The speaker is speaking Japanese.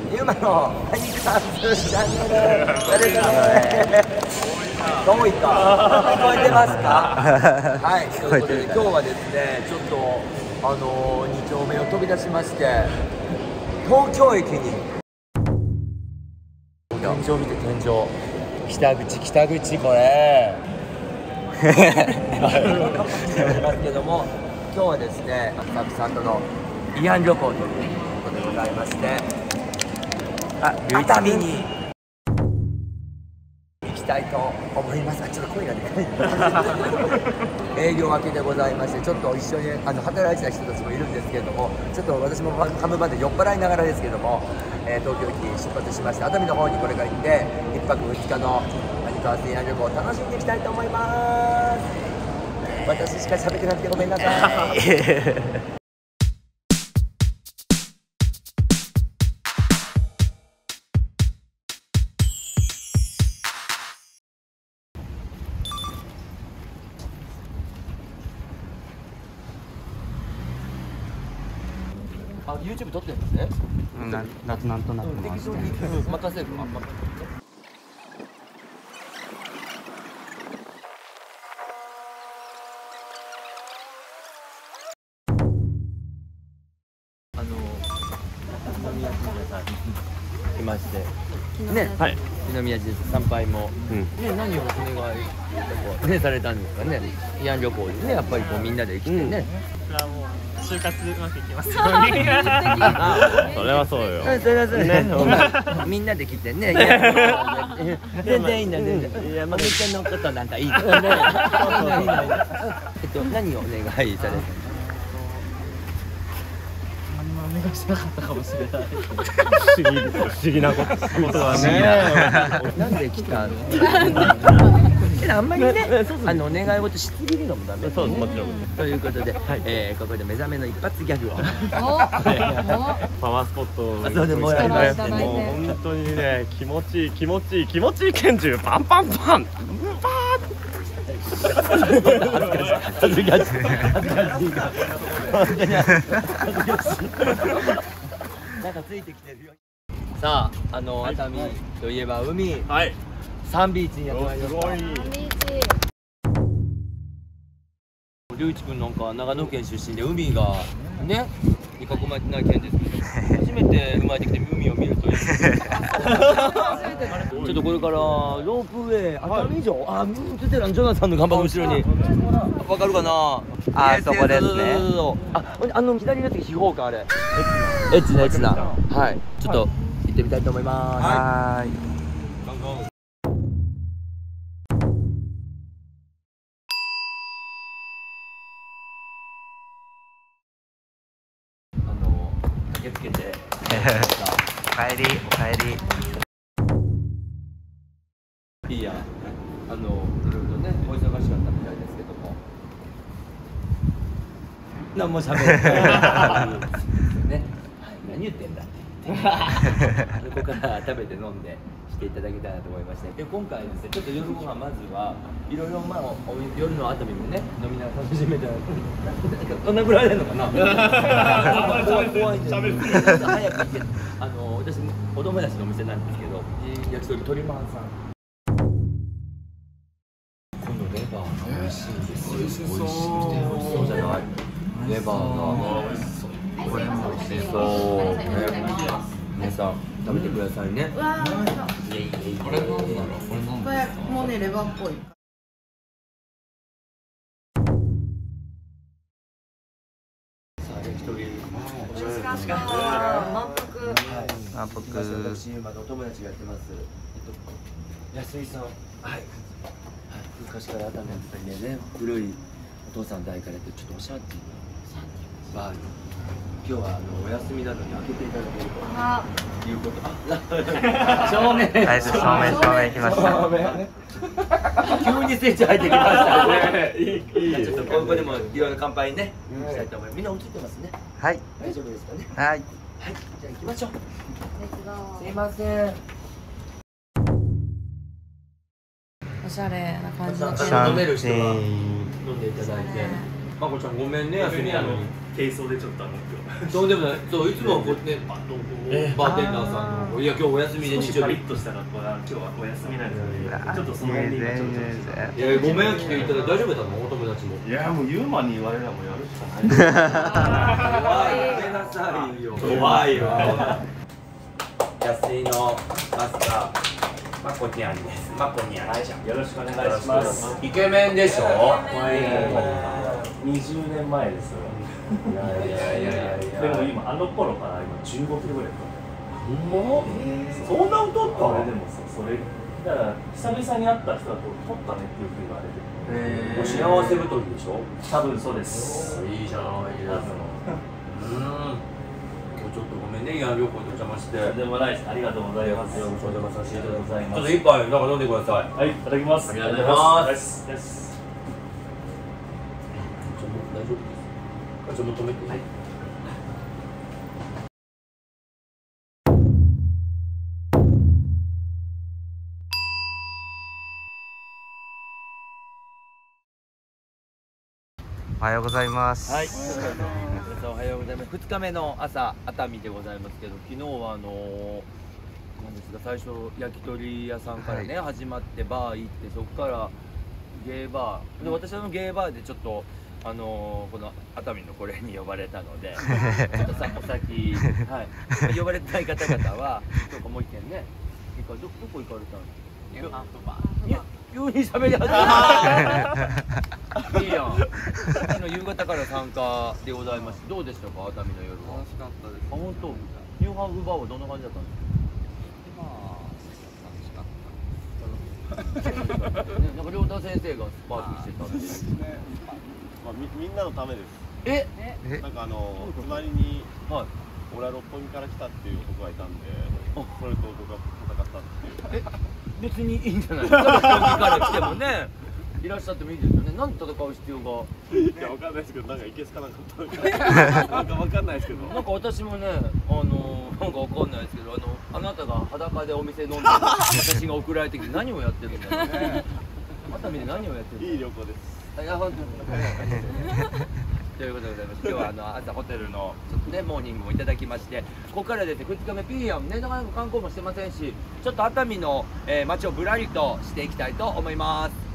ユーマのハニカンスチャンネルどういった聞こえてますか？はい、ということで今日はですね、ちょっと2丁目を飛び出しまして、東京駅に天井見て、天井北口これますけども、今日はですね、サブサンドの慰安旅行ということでございまして、熱海に行きたいと思います。ちょっと声がでかい営業明けでございまして、ちょっと一緒に働いてた人たちもいるんですけれども、ちょっと私もハムバで酔っ払いながらですけども、東京駅出発しまして、熱海の方にこれから行って1泊2日の谷川慰安旅行を楽しんでいきたいと思います。私しか喋ってなくてごめんなさいYouTube 撮ってるんですね。 なんとなく回して任せる。二宮神社さん来ましてね、はい、二宮神社参拝も、ね、何をお願いねされたんですかね。慰安旅行でね、やっぱりこうみんなで来てね。 就活うまくいきますように。 それはそうよ。 それはそうね。みんなで来てね。全然いいんだね。いや、まみちゃんのことなんかいいからね。何をお願いされたの？ 何もお願いしてなかったかもしれない。 不思議なことはね。 なんで来たの？あんまりね、お願い事しすぎるのもダメ。 そうです、もちろん。 ということで、ここで目覚めの一発ギャグをパワースポットそうでもやりましてね、 もう本当にね、気持ちいい拳銃パンパンパン恥ずかしいなんかついてきてるよ。さあ、熱海といえば海、サンビーチにやってまいりました。龍一君なんか長野県出身で、海がねに囲まれてない県ですけど、初めて生まれてきて海を見るというちょっとこれからロープウェイ熱海城、映ってるジョナサンの看板の後ろにわかるかな。 そこですね。 左のやつが秘宝館、あれエッチな、はい、ちょっと行ってみたいと思います。はい。駆けつけてお帰りいいや、いろいろねお忙しかったみたいですけども、何も喋ってないね。何言ってんだって言ってここから食べて飲んでしていただきたいなと思いまして、今回ですね、ちょっと夜ご飯まずはいろいろ夜の熱海もね飲みながら楽しめたらこんなぐらいでんのかな。怖いんで早く行って、私お友達のお店なんですけど、焼き鳥鳥マンさん。このレバーが美味しいんですよ。美味しそうじゃない？レバーがこれも美味しそうね。皆さん食べてくださいね。 これなんだろう。これもうねレバーっぽい。 さあ焼き鳥。 満腹。 私今のお友達がやってます。安井さん。はい。昔から熱海やってたね、古いお父さん代からやってちょっとおしゃれバーに。今日はお休みなのに開けていただけるということ。照明来ました。 急にスイッチ入ってきましたね。ちょっとここでもいろいろ乾杯ねしたいと思います。みんな映ってますね。 はい。 大丈夫ですかね。 はい。 じゃあ行きましょう。すいません。 おしゃれな感じの飲める人は飲んでいただいて。まこちゃんごめんね、休みなのに。 軽装でちょっとそうでもないそういつもはこうねバッとこうバーテンダーさんのいや今日お休みで少しパリ日曜日ッとした格好が今日はお休みなんですよ。ちょっとその辺で今ちょっといやごめん来ていただいて大丈夫だったのお友達もいやもうユーマに言われればもうやるしかない。 やめなさいよ怖いわ安井のマスターマコニャンですマコニャンちゃんよろしくお願いします。 イケメンでしょ 20年前ですよ。 いやいやいやいやでも今あの頃から今15キロぐらいほんまそんな太ったそれでもそれだから久々に会った人だと太ったねっていうふうに言われてお幸せ太りでしょ多分そうです。 いいじゃないですか今日ちょっとごめんね慰安旅行でお邪魔してとんでもないです。ありがとうございます。 お邪魔させていただきますちょっとはい、 一杯なんか飲んでくださいいただきます。 ありがとうございますです。 大丈夫ですちょっと止めて、はいおはようございます。 はい、皆さんおはようございます。2日目の朝、熱海でございますけど、昨日はなんですか、最初焼き鳥屋さんからね、始まってバー行って、そこからゲーバーで、私はゲーバーでちょっとこの熱海のこれに呼ばれたので、ちょっとお先、はい、呼ばれてない方々はどこもう一軒ね、どこ行かれたんですか？ ニューハーフバー。 急に喋り始めた。いいやん。昨日夕方から参加でございまして、どうでしたか熱海の夜は？ 楽しかったです。 あ、本当。ニューハーフバーはどんな感じだったんですか？ まあ楽しかった。 ね、なんか亮太先生がパーティーしてたんで。 まあ、みんなのためです。 え？ なんか隣にはい。 俺は六本木から来たっていう男がいたんで、それと僕が戦ったっていう。 別にいいんじゃないですか？六本木から来てもね、いらっしゃってもいいですよね。なんで戦う必要が？ いや、わかんないですけど、なんかいけすかなかったのか。なんかわかんないですけど。 なんか私もね、なんかわかんないですけど、あなたが裸でお店飲んでる写真が送られてきて、何をやってるんだろうね。熱海で何をやってるんだろう。 いい旅行です。 いや、本当に。ということでございまして、今日は朝ホテルのちょっとねモーニングもいただきまして、ここからですね2日目ピーヤンね、なかなか観光もしてませんし、ちょっと熱海の、街をぶらりとしていきたいと思います。